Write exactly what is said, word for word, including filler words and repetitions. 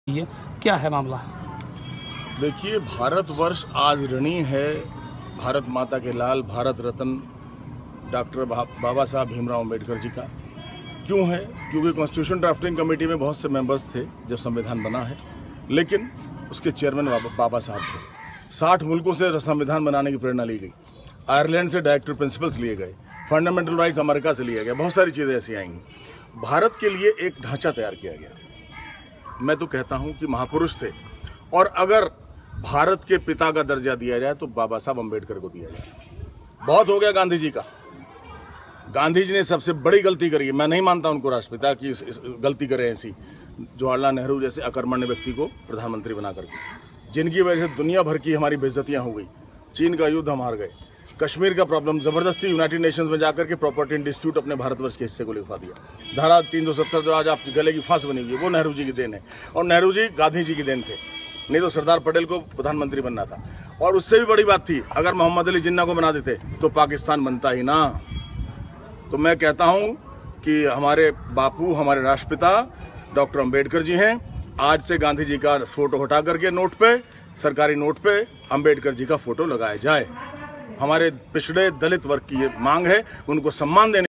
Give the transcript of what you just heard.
ये क्या है मामला? देखिए, भारतवर्ष आज ऋणी है भारत माता के लाल भारत रत्न डॉक्टर बाबा साहब भीमराव अम्बेडकर जी का। क्यों है? क्योंकि कॉन्स्टिट्यूशन ड्राफ्टिंग कमेटी में बहुत से मेंबर्स थे जब संविधान बना है, लेकिन उसके चेयरमैन बाबा, बाबा साहब थे। साठ मुल्कों से संविधान बनाने की प्रेरणा ली गई, आयरलैंड से डायरेक्टर प्रिंसिपल्स लिए गए, फंडामेंटल राइट्स अमेरिका से लिए गए, बहुत सारी चीज़ें ऐसी आएंगी। भारत के लिए एक ढांचा तैयार किया गया। मैं तो कहता हूं कि महापुरुष थे, और अगर भारत के पिता का दर्जा दिया जाए तो बाबा साहब अम्बेडकर को दिया जाए। बहुत हो गया गांधी जी का। गांधी जी ने सबसे बड़ी गलती करी है। मैं नहीं मानता उनको राष्ट्रपिता की इस, इस गलती करे ऐसी, जवाहरलाल नेहरू जैसे अकर्मण्य व्यक्ति को प्रधानमंत्री बना करके, जिनकी वजह से दुनिया भर की हमारी बेइज्जतियां हो गई। चीन का युद्ध हम हार गए, कश्मीर का प्रॉब्लम जबरदस्ती यूनाइटेड नेशंस में जाकर के प्रॉपर्टी डिस्प्यूट अपने भारतवर्ष के हिस्से को लिखवा दिया। धारा तीन सौ सत्तर जो आज आपके गले की फांस बनी हुई है, वो नेहरू जी की देन है, और नेहरू जी गांधी जी की देन थे, नहीं तो सरदार पटेल को प्रधानमंत्री बनना था। और उससे भी बड़ी बात थी, अगर मोहम्मद अली जिन्ना को बना देते तो पाकिस्तान बनता ही ना। तो मैं कहता हूं कि हमारे बापू, हमारे राष्ट्रपिता डॉक्टर अम्बेडकर जी हैं। आज से गांधी जी का फोटो हटा करके नोट पे, सरकारी नोट पे अम्बेडकर जी का फोटो लगाया जाए। हमारे पिछड़े दलित वर्ग की ये मांग है, उनको सम्मान देने